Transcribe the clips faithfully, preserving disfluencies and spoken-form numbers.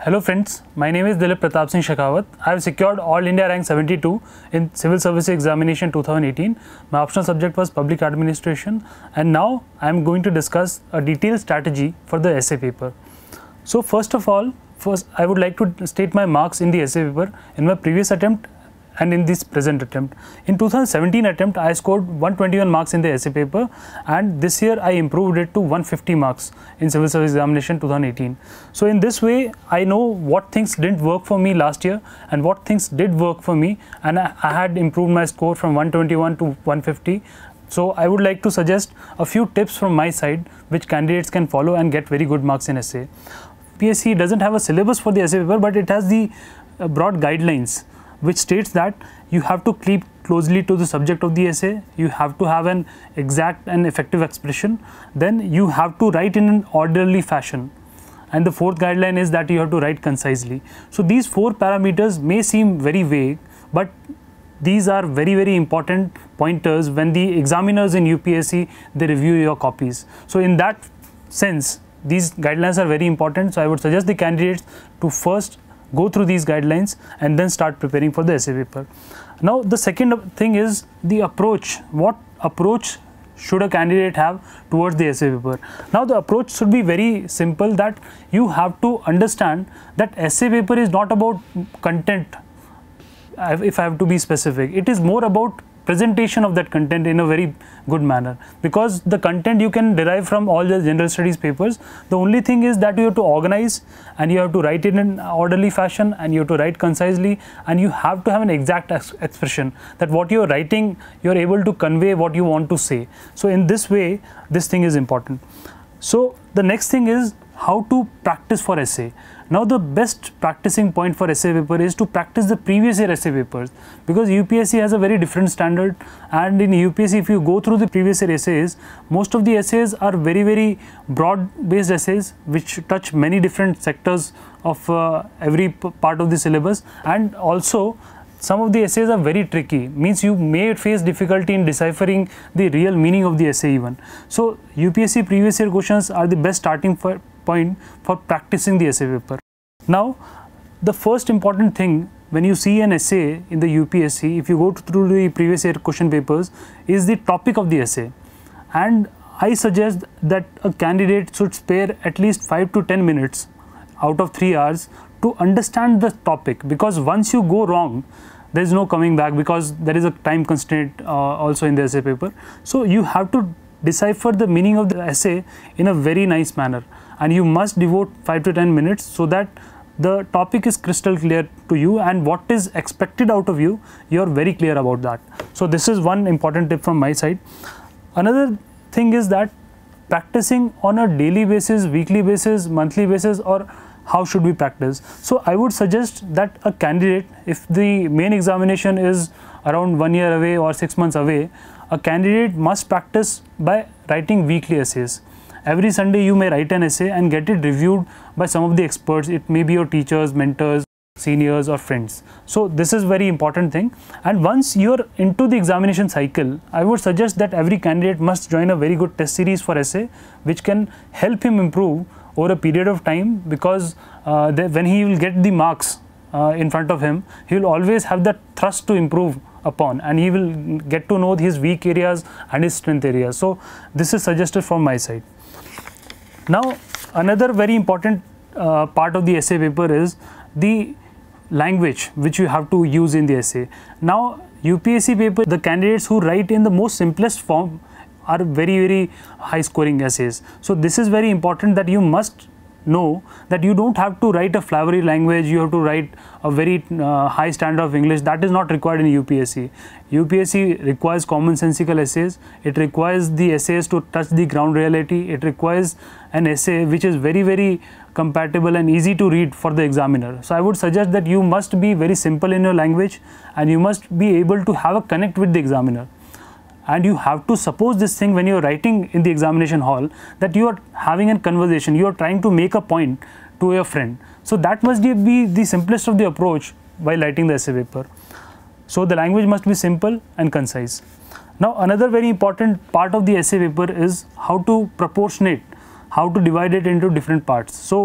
Hello friends, my name is Dilip Pratap Singh Shekhawat. I have secured All India rank seventy-two in Civil Service Examination two thousand eighteen. My optional subject was Public Administration, and now I am going to discuss a detailed strategy for the essay paper. So first of all, first I would like to state my marks in the essay paper in my previous attempt and in this present attempt. In two thousand seventeen attempt, I scored one hundred twenty-one marks in the essay paper, and this year I improved it to one hundred fifty marks in Civil Service Examination two thousand eighteen. So in this way, I know what things didn't work for me last year and what things did work for me, and I, I had improved my score from one hundred twenty-one to one hundred fifty. So I would like to suggest a few tips from my side which candidates can follow and get very good marks in essay. U P S C doesn't have a syllabus for the essay paper, but it has the uh, broad guidelines, which states that you have to keep closely to the subject of the essay, you have to have an exact and effective expression, then you have to write in an orderly fashion, and the fourth guideline is that you have to write concisely. So these four parameters may seem very vague, but these are very very important pointers when the examiners in U P S C, they review your copies. So in that sense, these guidelines are very important. So I would suggest the candidates to first go through these guidelines and then start preparing for the essay paper. Now the second thing is the approach. What approach should a candidate have towards the essay paper? Now the approach should be very simple, that you have to understand that essay paper is not about content, if I have to be specific. It is more about presentation of that content in a very good manner, because the content you can derive from all the general studies papers. The only thing is that you have to organize and you have to write it in an orderly fashion and you have to write concisely, and you have to have an exact ex expression that what you are writing, you are able to convey what you want to say. So in this way, this thing is important. So the next thing is how to practice for essay. Now the best practicing point for essay paper is to practice the previous year essay papers, because U P S C has a very different standard, and in U P S C if you go through the previous year essays, most of the essays are very very broad based essays which touch many different sectors of uh, every part of the syllabus, and also some of the essays are very tricky, means you may face difficulty in deciphering the real meaning of the essay even. So U P S C previous year questions are the best starting for point for practicing the essay paper. Now the first important thing when you see an essay in the U P S C, if you go through the previous year question papers, is the topic of the essay. And I suggest that a candidate should spare at least five to ten minutes out of three hours to understand the topic, because once you go wrong, there is no coming back, because there is a time constraint uh, also in the essay paper. So you have to decipher the meaning of the essay in a very nice manner, and you must devote five to ten minutes so that the topic is crystal clear to you, and what is expected out of you, you are very clear about that. So this is one important tip from my side. Another thing is that practicing on a daily basis, weekly basis, monthly basis, or how should we practice? So I would suggest that a candidate, if the main examination is around one year away or six months away, a candidate must practice by writing weekly essays. Every Sunday you may write an essay and get it reviewed by some of the experts. It may be your teachers, mentors, seniors or friends. So this is very important thing. And once you are into the examination cycle, I would suggest that every candidate must join a very good test series for essay, which can help him improve over a period of time, because uh, the, when he will get the marks uh, in front of him, he will always have that thrust to improve upon, and he will get to know his weak areas and his strength areas. So this is suggested from my side. Now another very important uh, part of the essay paper is the language which you have to use in the essay. Now U P S C paper, the candidates who write in the most simplest form are very very high scoring essays. So this is very important, that you must know that you don't have to write a flowery language, you have to write a very uh, high standard of English. That is not required in U P S C. U P S C requires commonsensical essays. It requires the essays to touch the ground reality. It requires an essay which is very very compatible and easy to read for the examiner. So I would suggest that you must be very simple in your language, and you must be able to have a connect with the examiner. And you have to suppose this thing when you are writing in the examination hall, that you are having a conversation, you are trying to make a point to your friend. So that must be the simplest of the approach while writing the essay paper. So the language must be simple and concise. Now another very important part of the essay paper is how to proportionate, how to divide it into different parts. So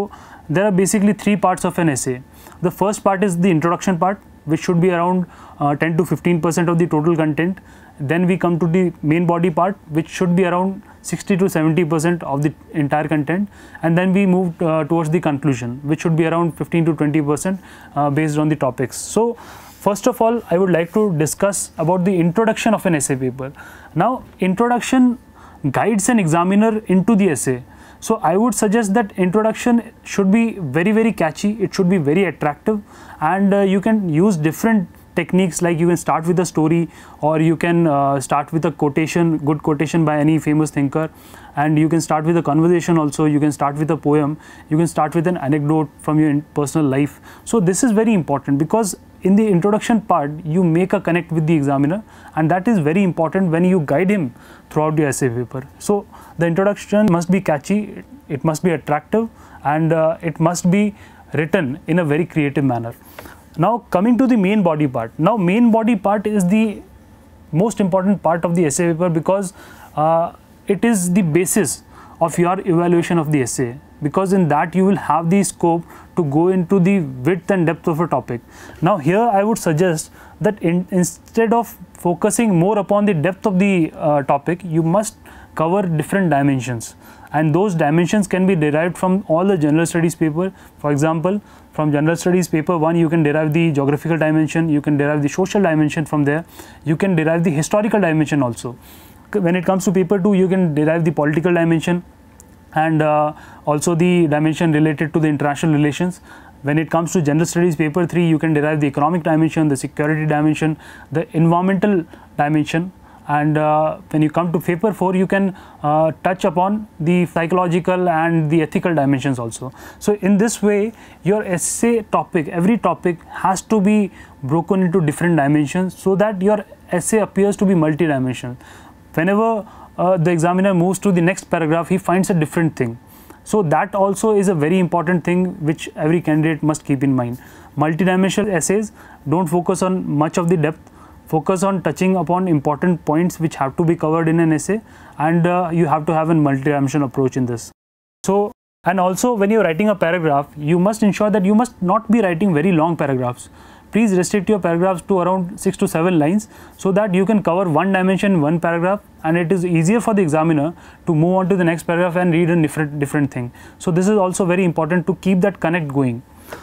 there are basically three parts of an essay. The first part is the introduction part, which should be around uh, ten to fifteen percent of the total content. Then we come to the main body part, which should be around sixty to seventy percent of the entire content, and then we move uh, towards the conclusion, which should be around fifteen to twenty percent uh, based on the topics. So first of all, I would like to discuss about the introduction of an essay paper. Now, introduction guides an examiner into the essay. So I would suggest that introduction should be very very catchy, it should be very attractive, and uh, you can use different techniques, like you can start with a story, or you can uh, start with a quotation, good quotation by any famous thinker, and you can start with a conversation also, you can start with a poem, you can start with an anecdote from your personal life. So this is very important, because in the introduction part you make a connect with the examiner, and that is very important when you guide him throughout the essay paper. So the introduction must be catchy, it must be attractive, and uh, it must be written in a very creative manner. Now coming to the main body part. Now main body part is the most important part of the essay paper, because uh, it is the basis of your evaluation of the essay, because in that you will have the scope to go into the width and depth of a topic. Now here I would suggest that in, instead of focusing more upon the depth of the uh, topic, you must cover different dimensions, and those dimensions can be derived from all the general studies paper. For example, from general studies paper one, you can derive the geographical dimension, you can derive the social dimension from there, you can derive the historical dimension also. When it comes to paper two, you can derive the political dimension, and uh, also the dimension related to the international relations. When it comes to general studies paper three, you can derive the economic dimension, the security dimension, the environmental dimension, and uh, when you come to paper four, you can uh, touch upon the psychological and the ethical dimensions also. So in this way, your essay topic, every topic has to be broken into different dimensions, so that your essay appears to be multi-dimensional. Whenever uh, the examiner moves to the next paragraph, he finds a different thing. So that also is a very important thing which every candidate must keep in mind. Multi-dimensional essays don't focus on much of the depth, focus on touching upon important points which have to be covered in an essay, and uh, you have to have a multi-dimensional approach in this. So, and also when you're writing a paragraph, you must ensure that you must not be writing very long paragraphs. Please restrict your paragraphs to around six to seven lines, so that you can cover one dimension in one paragraph, and it is easier for the examiner to move on to the next paragraph and read a different different thing. So this is also very important to keep that connect going.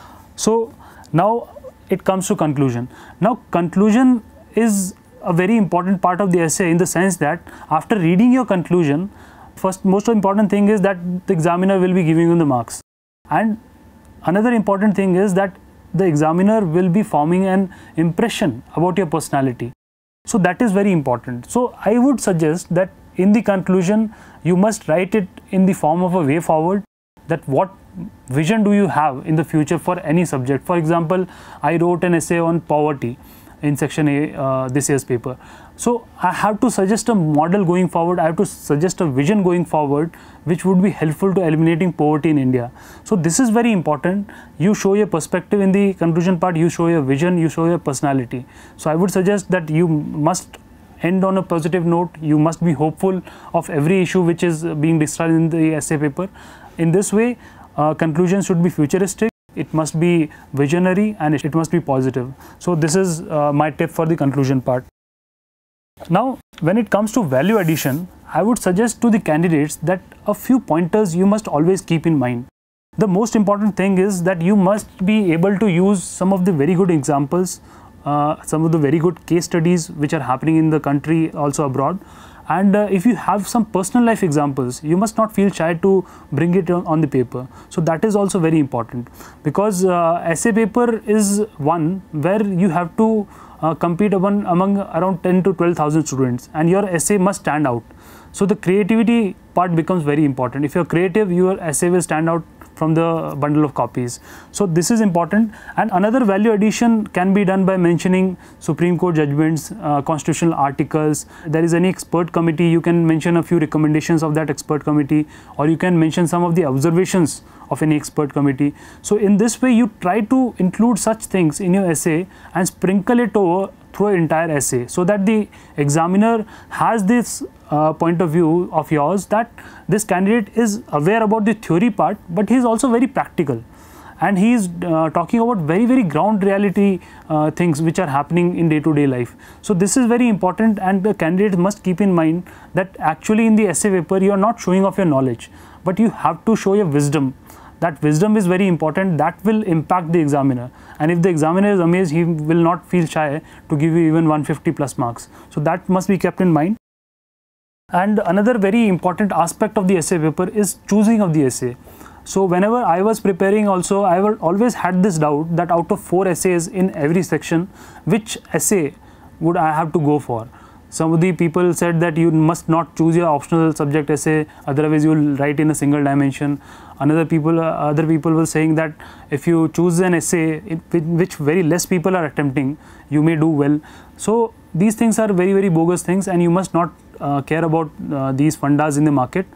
So now it comes to conclusion. Now conclusion is a very important part of the essay, in the sense that after reading your conclusion, first most important thing is that the examiner will be giving you the marks, and another important thing is that the examiner will be forming an impression about your personality. So that is very important. So I would suggest that in the conclusion, you must write it in the form of a way forward, that what vision do you have in the future for any subject. For example, I wrote an essay on poverty in section A uh, this year's paper. So I have to suggest a model going forward, I have to suggest a vision going forward which would be helpful to eliminating poverty in India. So this is very important. You show your perspective in the conclusion part, you show your vision, you show your personality. So I would suggest that you must end on a positive note, you must be hopeful of every issue which is being discussed in the essay paper. In this way, uh, conclusion should be futuristic, it must be visionary, and it must be positive. So this is uh, my tip for the conclusion part. Now, when it comes to value addition, I would suggest to the candidates that a few pointers you must always keep in mind. The most important thing is that you must be able to use some of the very good examples, uh, some of the very good case studies which are happening in the country, also abroad. And uh, if you have some personal life examples, you must not feel shy to bring it on, on the paper. So that is also very important, because uh, essay paper is one where you have to uh, compete among, among around ten to twelve thousand students, and your essay must stand out. So the creativity part becomes very important. If you're creative, your essay will stand out from the bundle of copies. So this is important. And another value addition can be done by mentioning Supreme Court judgments, uh, constitutional articles. There is any expert committee, you can mention a few recommendations of that expert committee, or you can mention some of the observations of any expert committee. So in this way, you try to include such things in your essay and sprinkle it over through an entire essay, so that the examiner has this uh, point of view of yours that this candidate is aware about the theory part, but he is also very practical. and he is uh, talking about very very ground reality uh, things which are happening in day-to-day life. So this is very important, and the candidates must keep in mind that actually in the essay paper you are not showing off your knowledge, but you have to show your wisdom. That wisdom is very important. That will impact the examiner, and if the examiner is amazed, he will not feel shy to give you even one hundred fifty plus marks. So that must be kept in mind. And another very important aspect of the essay paper is choosing of the essay. So whenever I was preparing also, I always had this doubt that out of four essays in every section, which essay would I have to go for? Some of the people said that you must not choose your optional subject essay, otherwise you will write in a single dimension. Another people, uh, other people were saying that if you choose an essay in which very less people are attempting, you may do well. So these things are very very bogus things, and you must not uh, care about uh, these fundas in the market.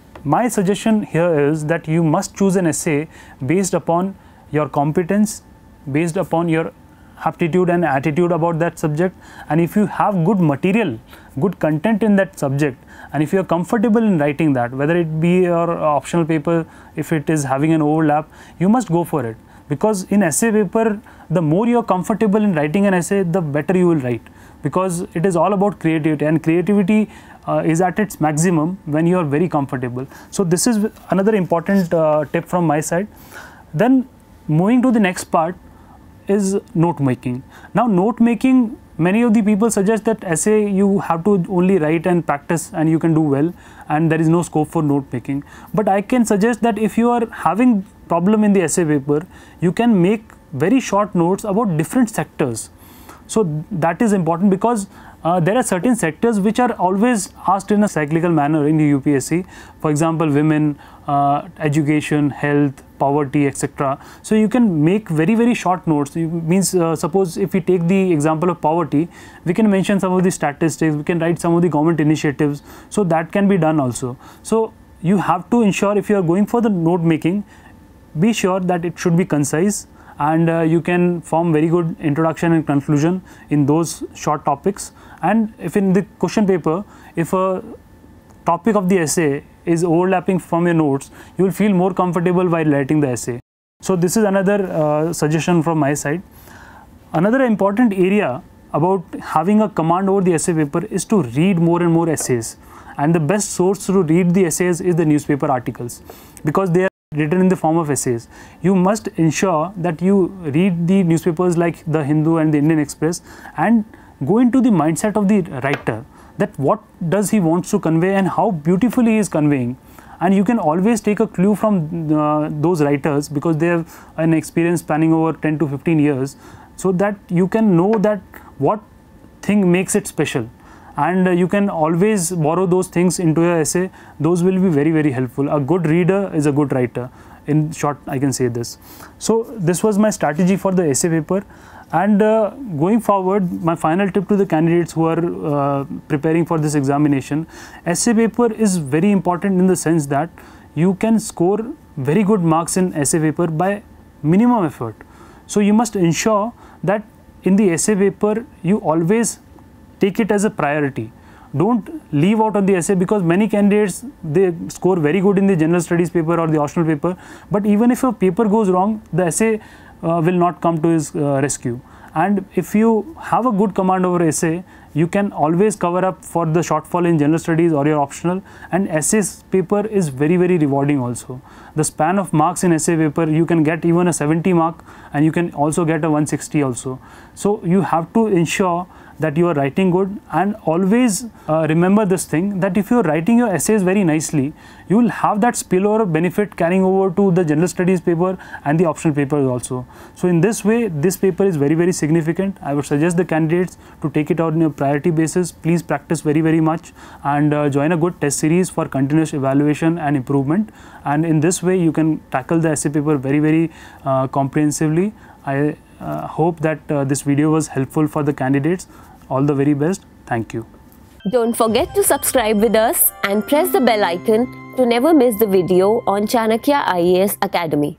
My suggestion here is that you must choose an essay based upon your competence, based upon your aptitude and attitude about that subject, and if you have good material, good content in that subject, and if you are comfortable in writing that, whether it be your optional paper, if it is having an overlap, you must go for it. Because in essay paper, the more you are comfortable in writing an essay, the better you will write, because it is all about creativity, and creativity Uh, is at its maximum when you are very comfortable. So this is another important uh, tip from my side. Then moving to the next part is note making. Now note making, many of the people suggest that essay you have to only write and practice and you can do well, and there is no scope for note making. But I can suggest that if you are having problem in the essay paper, you can make very short notes about different sectors. So that is important, because uh, there are certain sectors which are always asked in a cyclical manner in the U P S C. For example, women, uh, education, health, poverty, et cetera. So you can make very very short notes. It means uh, suppose if we take the example of poverty, we can mention some of the statistics, we can write some of the government initiatives. So that can be done also. So you have to ensure, if you are going for the note making, be sure that it should be concise, and uh, you can form very good introduction and conclusion in those short topics. And if in the question paper, if a topic of the essay is overlapping from your notes, you will feel more comfortable while writing the essay. So this is another uh, suggestion from my side. Another important area about having a command over the essay paper is to read more and more essays, and the best source to read the essays is the newspaper articles, because they are written in the form of essays. You must ensure that you read the newspapers like the Hindu and the Indian Express, and go into the mindset of the writer, that what does he wants to convey and how beautifully he is conveying. And you can always take a clue from uh, those writers, because they have an experience spanning over ten to fifteen years, so that you can know that what thing makes it special, and uh, you can always borrow those things into your essay. Those will be very very helpful. A good reader is a good writer. In short, I can say this. So this was my strategy for the essay paper. And uh, going forward, my final tip to the candidates who are uh, preparing for this examination: essay paper is very important in the sense that you can score very good marks in essay paper by minimum effort. So you must ensure that in the essay paper you always take it as a priority. Don't leave out on the essay, because many candidates, they score very good in the general studies paper or the optional paper, but even if a paper goes wrong, the essay uh, will not come to his uh, rescue. And if you have a good command over essay, you can always cover up for the shortfall in general studies or your optional. And essays paper is very very rewarding also. The span of marks in essay paper, you can get even a seventy mark, and you can also get a one sixty also. So you have to ensure that you are writing good, and always uh, remember this thing, that if you are writing your essays very nicely, you will have that spillover benefit carrying over to the general studies paper and the optional papers also. So in this way, this paper is very very significant. I would suggest the candidates to take it out on a priority basis. Please practice very very much, and uh, join a good test series for continuous evaluation and improvement. And in this way, you can tackle the essay paper very very uh, comprehensively. I uh, hope that uh, this video was helpful for the candidates. All the very best. Thank you. Don't forget to subscribe with us and press the bell icon to never miss the video on Chanakya I A S Academy.